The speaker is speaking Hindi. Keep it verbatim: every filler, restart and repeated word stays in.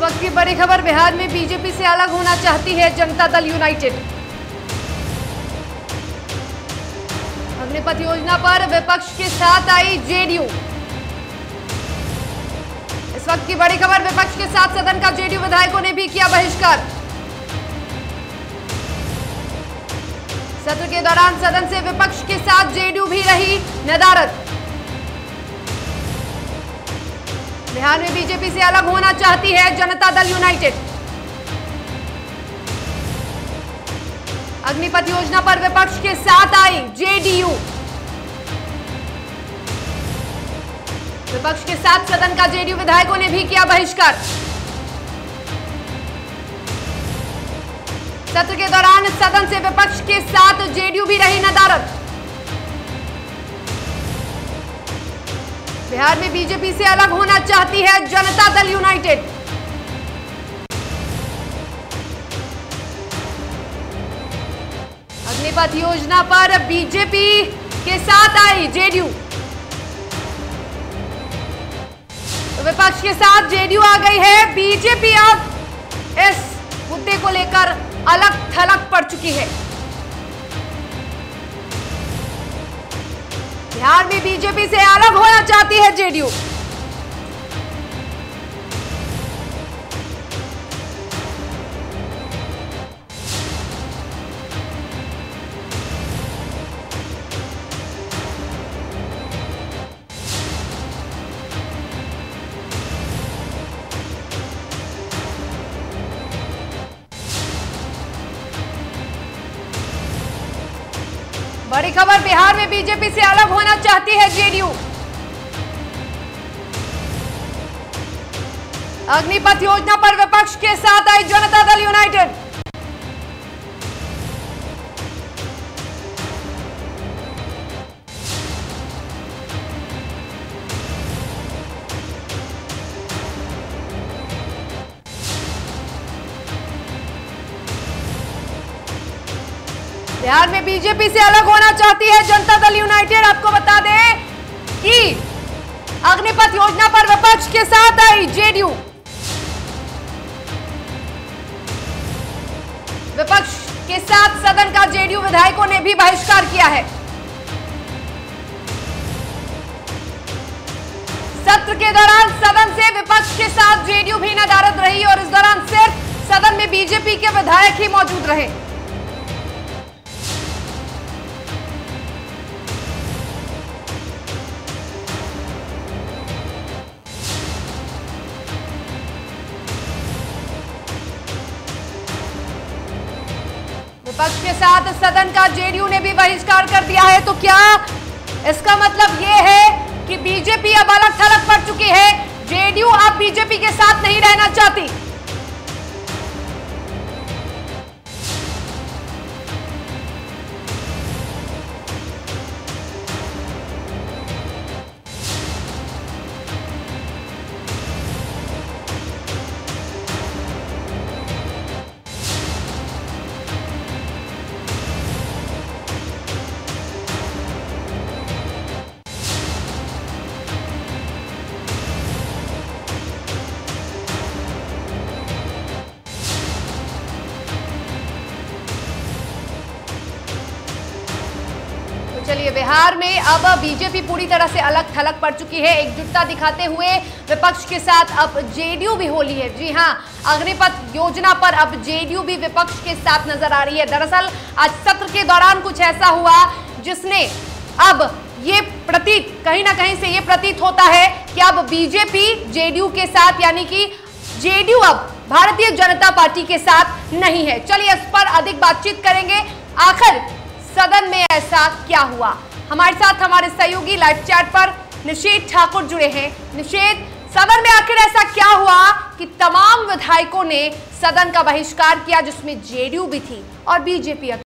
वक्त की बड़ी खबर, बिहार में बीजेपी से अलग होना चाहती है जनता दल यूनाइटेड। अग्निपथ योजना पर विपक्ष के साथ आई जेडीयू। इस वक्त की बड़ी खबर, विपक्ष के साथ सदन का जेडीयू विधायकों ने भी किया बहिष्कार। सत्र के दौरान सदन से विपक्ष के साथ जेडीयू भी रही नदारद। बिहार में बीजेपी से अलग होना चाहती है जनता दल यूनाइटेड। अग्निपथ योजना पर विपक्ष के साथ आई जेडीयू। विपक्ष के साथ सदन का जेडीयू विधायकों ने भी किया बहिष्कार। सत्र के दौरान सदन से विपक्ष के साथ जेडीयू भी रही नदारद। बिहार में बीजेपी से अलग होना चाहती है जनता दल यूनाइटेड। अग्निपथ योजना पर बीजेपी के साथ आई जेडीयू। तो विपक्ष के साथ जेडीयू आ गई है। बीजेपी अब इस मुद्दे को लेकर अलग थलग पड़ चुकी है। बिहार में बीजेपी से अलग होना चाहती है जेडीयू। बड़ी खबर, बिहार में बीजेपी से अलग होना चाहती है जेडीयू। अग्निपथ योजना पर विपक्ष के साथ आई जनता दल यूनाइटेड। बिहार में बीजेपी से अलग होना चाहती है जनता दल यूनाइटेड। आपको बता दें कि अग्निपथ योजना पर विपक्ष के साथ आई जेडीयू। विपक्ष के साथ सदन का जेडीयू विधायकों ने भी बहिष्कार किया है। सत्र के दौरान सदन से विपक्ष के साथ जेडीयू भी नदारद रही और इस दौरान सिर्फ सदन में बीजेपी के विधायक ही मौजूद रहे। विपक्ष के साथ सदन का जेडीयू ने भी बहिष्कार कर दिया है। तो क्या इसका मतलब यह है कि बीजेपी अब अलग थलग पड़ चुकी है? जेडीयू अब बीजेपी के साथ नहीं रहना चाहती। चलिए, बिहार में अब बीजेपी पूरी तरह से अलग थलग पड़ चुकी है। एकजुटता दिखाते हुए विपक्ष के साथ अब जेडीयू भी होली है। जी हां, अग्निपथ योजना पर अब जेडीयू भी विपक्ष के साथ नजर आ रही है। दरअसल आज सत्र के दौरान कुछ ऐसा हुआ जिसने अब ये प्रतीत, कहीं ना कहीं से ये प्रतीत होता है कि अब बीजेपी जेडीयू के साथ, यानी कि जेडीयू अब भारतीय जनता पार्टी के साथ नहीं है। चलिए, इस पर अधिक बातचीत करेंगे। आखिर सदन में ऐसा क्या हुआ? हमारे साथ हमारे सहयोगी लाइव चैट पर निषेध ठाकुर जुड़े हैं। निषेध, सदन में आखिर ऐसा क्या हुआ कि तमाम विधायकों ने सदन का बहिष्कार किया, जिसमें जेडीयू भी थी और बीजेपी